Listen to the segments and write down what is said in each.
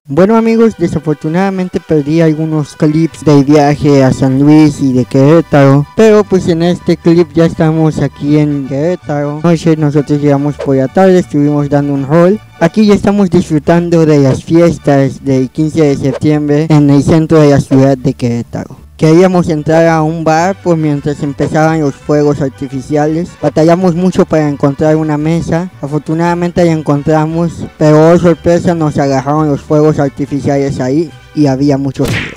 Bueno amigos, desafortunadamente perdí algunos clips del viaje a San Luis y de Querétaro, pero pues en este clip ya estamos aquí en Querétaro. Anoche nosotros llegamos por la tarde, estuvimos dando un rol. Aquí ya estamos disfrutando de las fiestas del 15 de septiembre en el centro de la ciudad de Querétaro. Queríamos entrar a un bar pues mientras empezaban los fuegos artificiales. Batallamos mucho para encontrar una mesa. Afortunadamente la encontramos, pero oh sorpresa, nos agarraron los fuegos artificiales ahí y había muchos giles.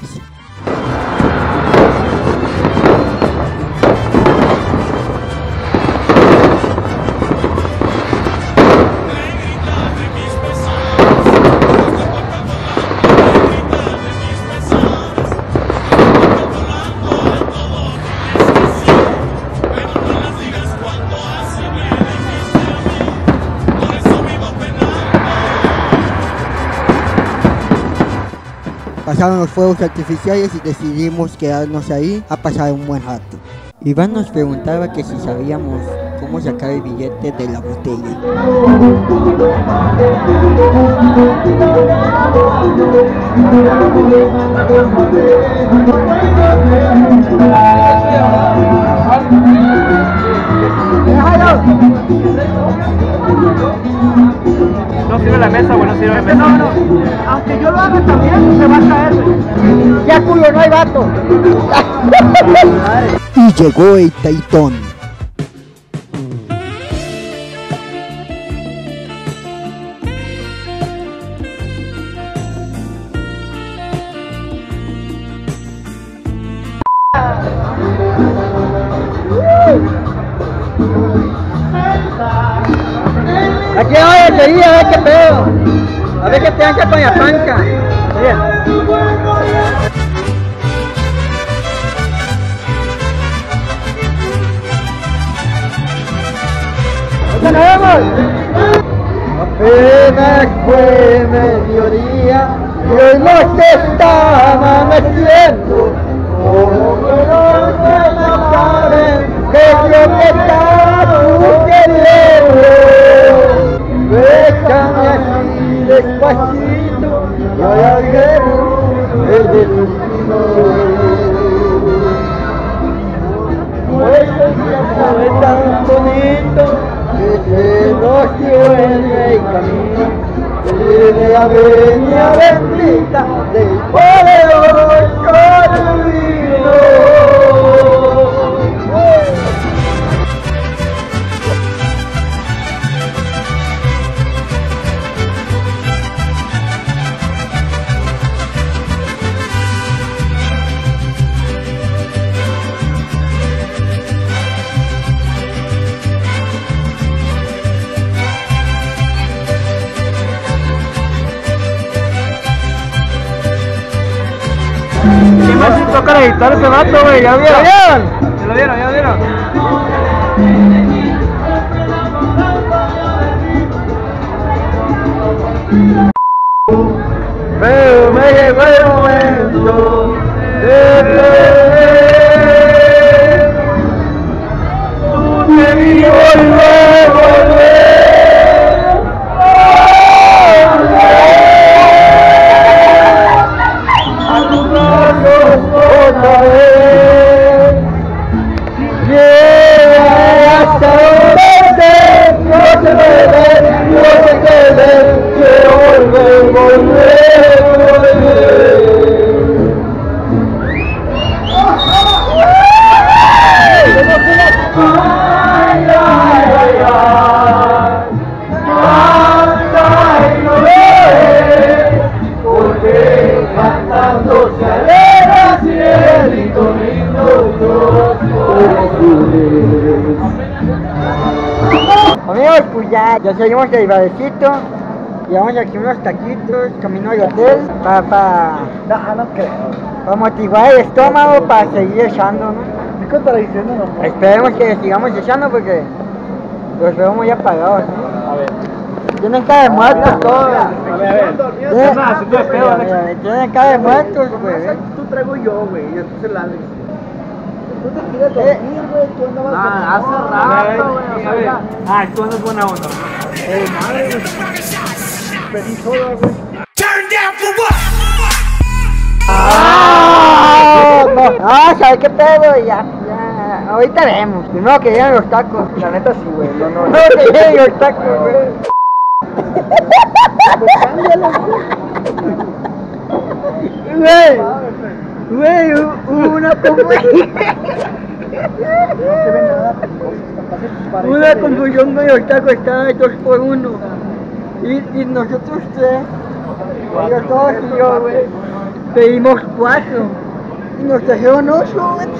Pasaron los fuegos artificiales y decidimos quedarnos ahí a pasar un buen rato. Iván nos preguntaba que si sabíamos cómo sacar el billete de la botella. No sirve la mesa, güey, no sirve la mesa. No. Aunque yo lo haga también, se va a caer, güey. Ya culo, no hay vato. Y llegó el Taitón. Aquí voy a seguir a ver qué pedo. A ver qué te dan que paña panca. ¡Nos vemos! Apenas fue mediodía y hoy no se está amaneciendo. Como que no saben qué es lo que está sucediendo. Déjame así despacito y hoy alguien el destino. Pues el tiempo es tan bonito que se nos lleve el camino de la venia bendita del poderoso Carolino. ¿Quién más se toca la guitarra ese vato, güey? ¿Ya vieron? ¿Se lo dieron? ¿Ya lo dieron? Pero me llegó el momento de otra vez. Hasta donde no se me ve, no se quede, quiero volver. Amigos, pues ya salimos del barecito, llevamos aquí unos taquitos, camino al hotel, para motivar el estómago, para seguir echando, ¿no? Esperemos que sigamos echando porque los veo muy apagados, ¿no? A ver. Tienen cara de muertos todos. A ver. Tienen cara de muertos, güey. Tú traigo yo, güey, y entonces el Alex. Tú te quieres dormir, güey, tú andabas Hace rato, güey, o sea, tú andas buena onda. madre, güey. Pedí soda, güey. Turn down for what? Ah, ¿sabes qué pedo? Ya, ahorita vemos. Primero que lleguen los tacos. La neta sí, güey. No. Primero que lleguen los tacos, güey. Güey, hubo una confusión. Una confusión con los tacos, estaba de 2 por 1. Y nosotros 3, ellos 2 y yo, güey, pedimos 4. Y nos trajeron 8, güey.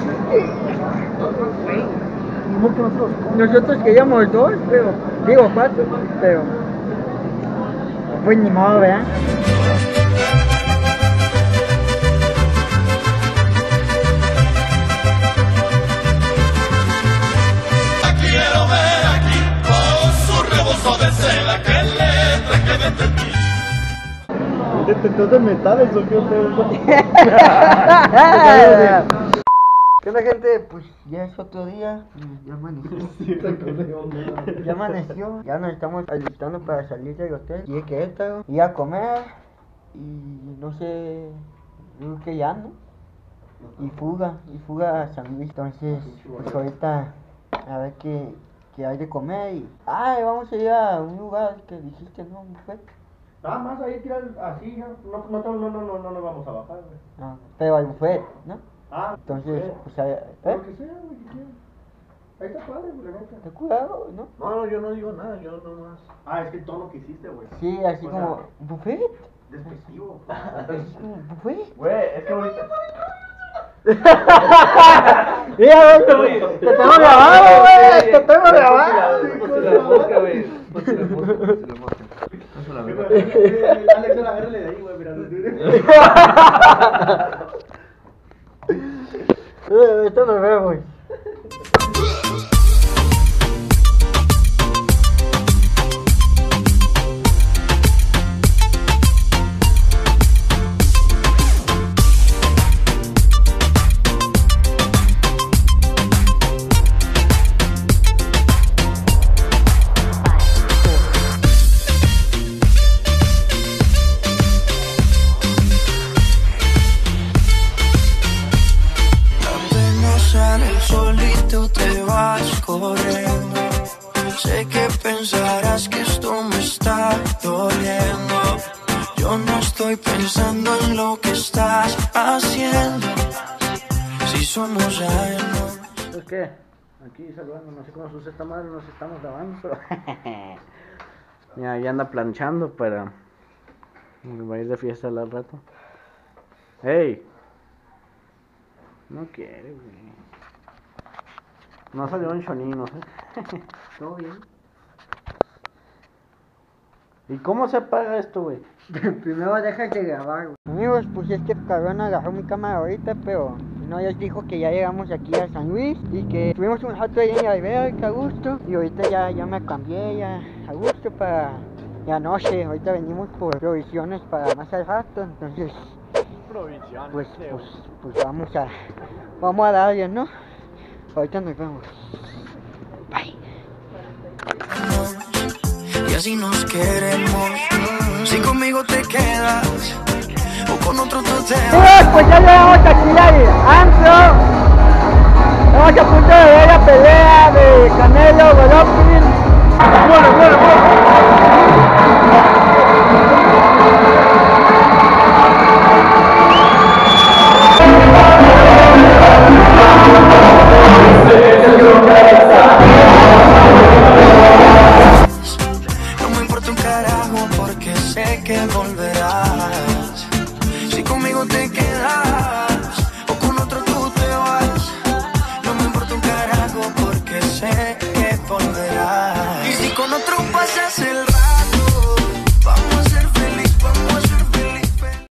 Nosotros queríamos 2, pero, digo 4, pero, pues ni modo, ¿verdad? ¿Detector metales o qué pedo? ¿Qué onda, gente? Pues ya es otro día, ya amaneció. Ya amaneció, ya nos estamos alistando para salir del hotel y de Querétaro, ir a comer y no sé, creo que ya, ¿no? Y fuga a San Luis. Entonces, pues ahorita a ver qué hay de comer y... vamos a ir a un lugar que dijiste, ¿no? Un buffet. Nada más ahí tirar así, no nos vamos a bajar, güey. Ah, pero hay buffet, ¿no? Entonces, pues a ver, lo que sea, güey, que quieras. Ahí está padre, güey, la neta. ten cuidado, ¿no? No, yo no digo nada, yo nomás. Es que el tono que hiciste, güey. Sí, así como, ¿buffet? Despectivo. ¿Buffet? Güey, es que ahorita. Mira, güey, te tengo grabado, güey, te tengo grabado. Alex, agárrale de ahí, güey, mira. Esto nos vemos. Sé que pensarás que esto me está doliendo. Yo no estoy pensando en lo que estás haciendo. Si somos ajenos. ¿Pues qué? Aquí saludando, no sé cómo se usa esta madre, nos estamos grabando, pero... Mira, ya anda planchando para... Va a ir de fiesta al rato. ¡Ey! No quiere, güey. No salió un chonino, ¿Todo bien? ¿Y cómo se apaga esto, güey? Primero déjate grabar, güey. Amigos, pues este cabrón agarró mi cámara ahorita, pero no, ya dijo que ya llegamos aquí a San Luis y que estuvimos un rato ahí en la alberca a gusto. Y ahorita ya me cambié, ya a gusto para la noche. Ahorita venimos por provisiones para más al rato, entonces... Pues vamos a darle, ¿no? Ahorita nos vemos. Bye. Y así nos queremos. Si conmigo te quedas o con otro tú te vas. Pues ya llegamos aquí al antro. Estamos a punto de ver la pelea de Canelo Golovkin. Bueno. No me importa un carajo porque sé que volverás. Si conmigo te quedas o con otro tú te vas. No me importa un carajo porque sé que volverás. Y si con otro pasas